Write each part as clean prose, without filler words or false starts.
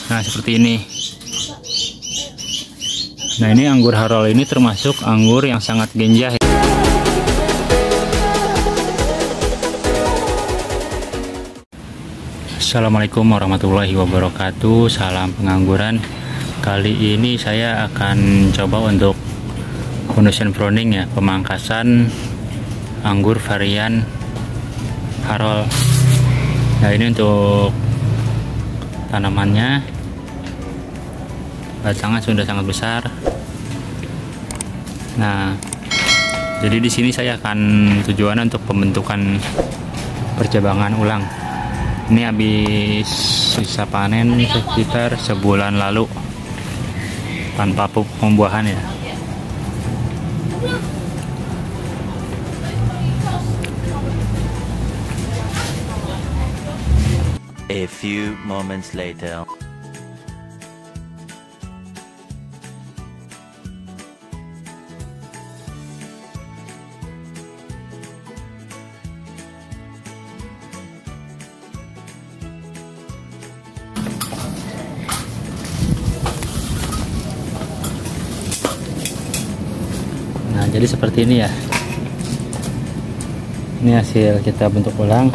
Nah, seperti ini. Nah, ini anggur Harol ini termasuk anggur yang sangat genjah. Assalamualaikum warahmatullahi wabarakatuh. Salam pengangguran. Kali ini saya akan coba untuk condition pruning ya, pemangkasan anggur varian Harol. Nah, ini untuk tanamannya, batangnya sudah sangat besar. Nah, jadi di sini saya akan tujuan untuk pembentukan percabangan ulang. Ini habis sisa panen sekitar sebulan lalu tanpa pembuahan ya. A few moments later. Nah, jadi seperti ini ya. Ini hasil kita bentuk ulang.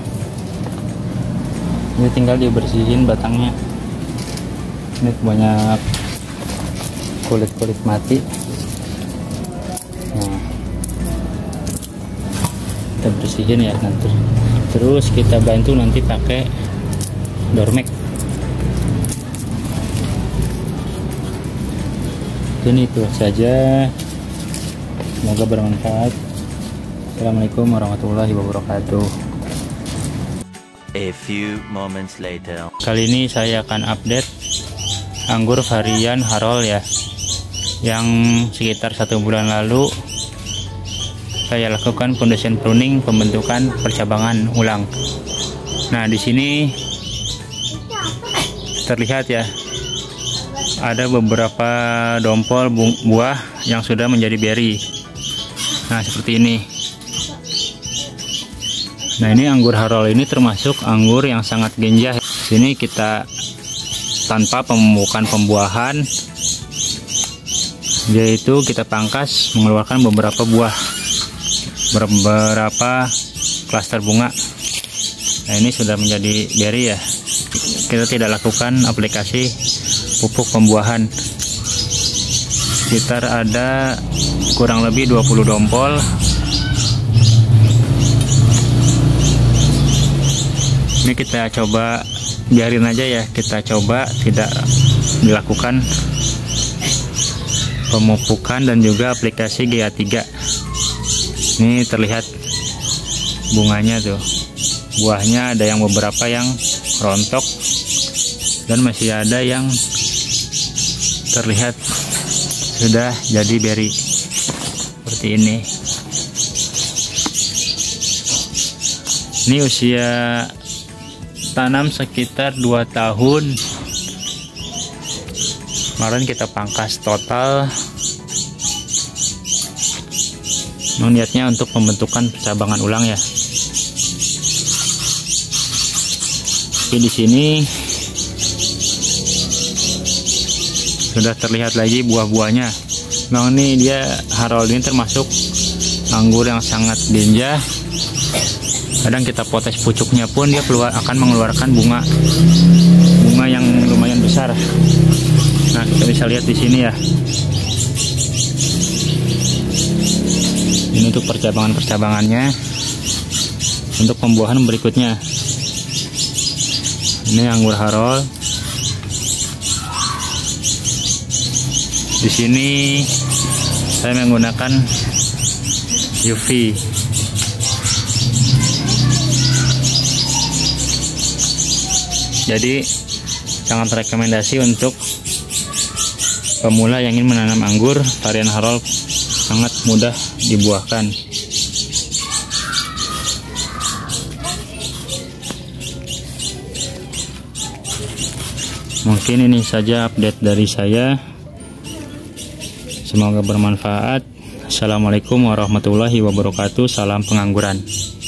Ini tinggal dibersihin batangnya. Ini banyak kulit-kulit mati. Nah, kita bersihin ya nanti. Terus kita bantu nanti pakai Dormek. Ini itu saja. Semoga bermanfaat. Assalamualaikum warahmatullahi wabarakatuh. A few moments later. Kali ini saya akan update anggur varian Harol ya, yang sekitar 1 bulan lalu saya lakukan condition pruning, pembentukan percabangan ulang. Nah, di sini terlihat ya, ada beberapa dompol buah yang sudah menjadi berry. Nah, seperti ini. Nah, ini anggur Harol ini termasuk anggur yang sangat genjah. Sini kita tanpa pemupukan pembuahan, yaitu kita pangkas mengeluarkan beberapa buah, beberapa klaster bunga. Nah, ini sudah menjadi berry ya. Kita tidak lakukan aplikasi pupuk pembuahan. Sekitar ada kurang lebih 20 dompol. Ini kita coba biarin aja ya, kita coba tidak dilakukan pemupukan dan juga aplikasi GA3. Ini terlihat bunganya tuh, buahnya ada yang beberapa yang rontok dan masih ada yang terlihat sudah jadi berry seperti ini. Ini usia tanam sekitar 2 tahun. Kemarin kita pangkas total. Niatnya untuk pembentukan percabangan ulang ya. Tapi di sini sudah terlihat lagi buah-buahnya. Memang ini dia Harol ini termasuk anggur yang sangat genjah. Kadang kita potes pucuknya pun dia akan mengeluarkan bunga yang lumayan besar. Nah, kita bisa lihat di sini ya. Ini untuk percabangannya. Untuk pembuahan berikutnya. Ini anggur Harol. Di sini saya menggunakan UV. Jadi sangat rekomendasi untuk pemula yang ingin menanam anggur varian Harol, sangat mudah dibuahkan. Mungkin ini saja update dari saya. Semoga bermanfaat. Assalamualaikum warahmatullahi wabarakatuh. Salam pengangguran.